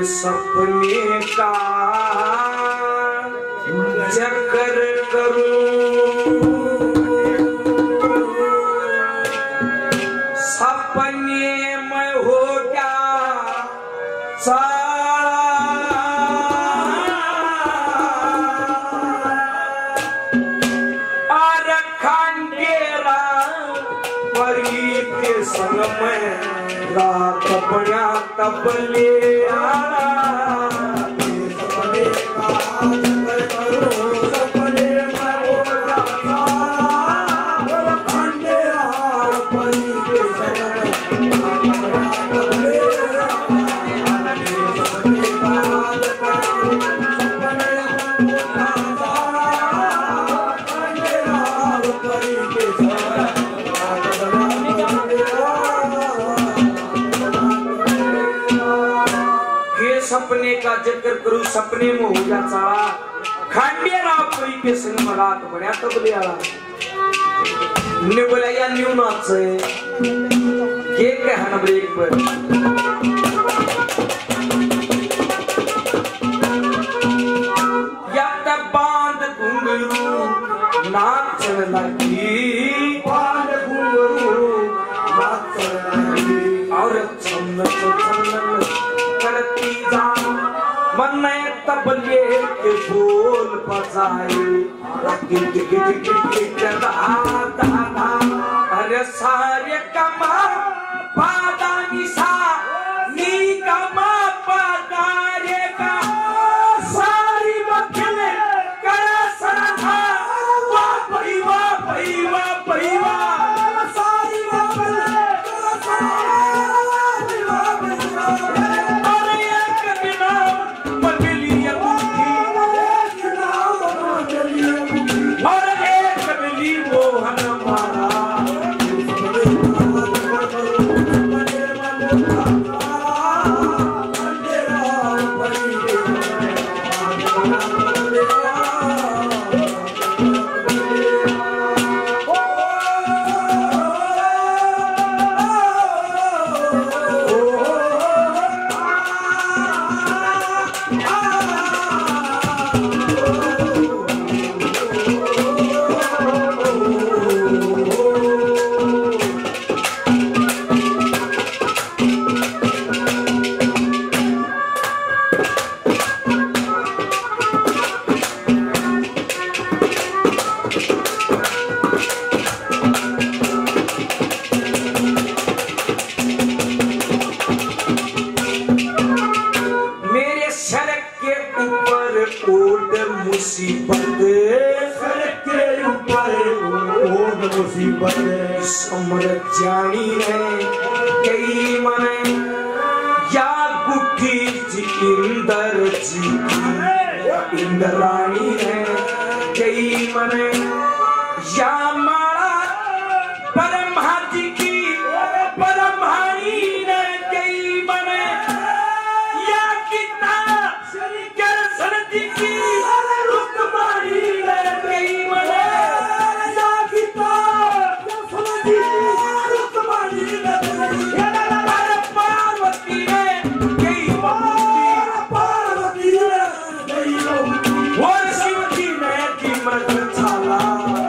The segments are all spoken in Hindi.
सपने का चक्कर करूं, सपने में हो क्या और खंडेरा परी के संग में रात बड़ा तबले सपने का चक्कर करो, सपने में हो जाता खंडेरा परी के संग में रात तबले सपने का सपने में हो जाता खंडेरा परी के सपने का जिक्र करूं, सपने में हो जा सारा खंडेरा परी के संग में रात बढ़िया तबले आला ने बोला या न्यू नाच ये कहना ब्रेक पर या तब बांध घुंघरू नाचन लगी, बांध घुंघरू नाचन लगी और छन्न करती जा मन तबले के बोल बजाए अरे सारे कमा पादा निशा नी कमा पादा रे का सारी बखले करा सरा वाह भाई वाह भाई वाह भाई वाह सारी बखले करा सरा जानी है कई मने या गुठी जी इंदर जी इंद्राणी है कई मने या मारा परम्हा जी की परम्हाणी ने कई मने या किता कर सरदी की रुकमानी ने कई मने या किता पार्वती ने कई पार्वती और शिव जी ने की मृग छाला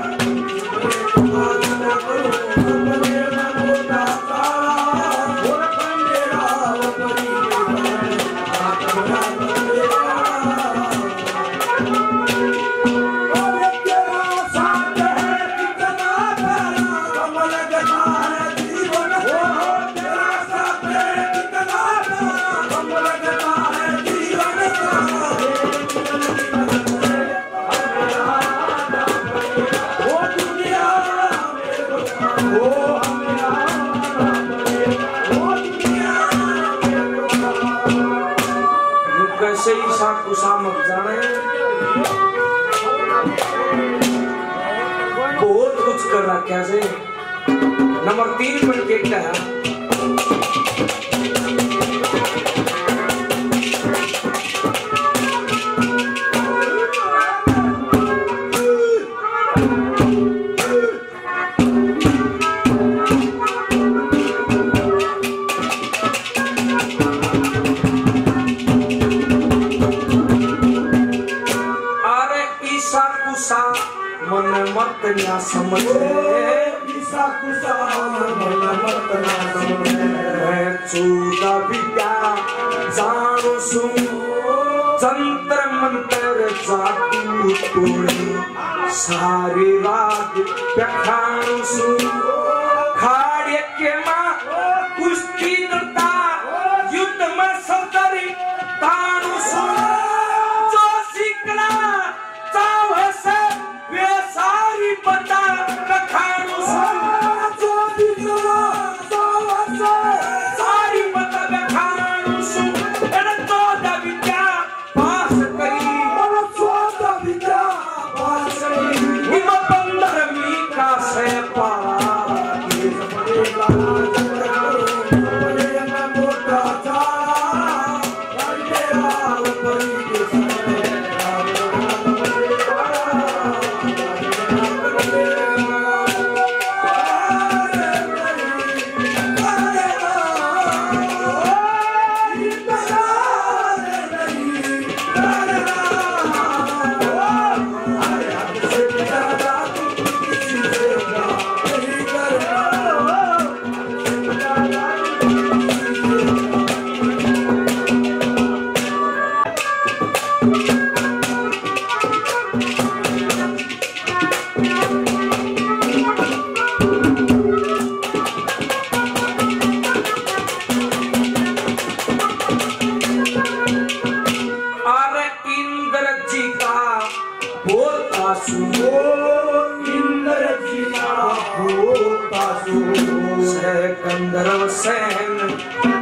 बहुत कुछ कर रहा क्या से नंबर 3 पर देखता है ना समझ मैं 14 विद्या जानो सु जंत्र मंत्र जादू तोड़ी सारे राग पखानो सु खाड़े के माँ कुश्ती करता युद्ध में सदरी तानु सु जो सिकला चाव से वे सारी बता रखानु सु जो सिकला चाव से सारी बता रखानु सु एने 14 विद्या पास करी 14 विद्या पास करी इम 15वीं का से पारा गंधर्व सेन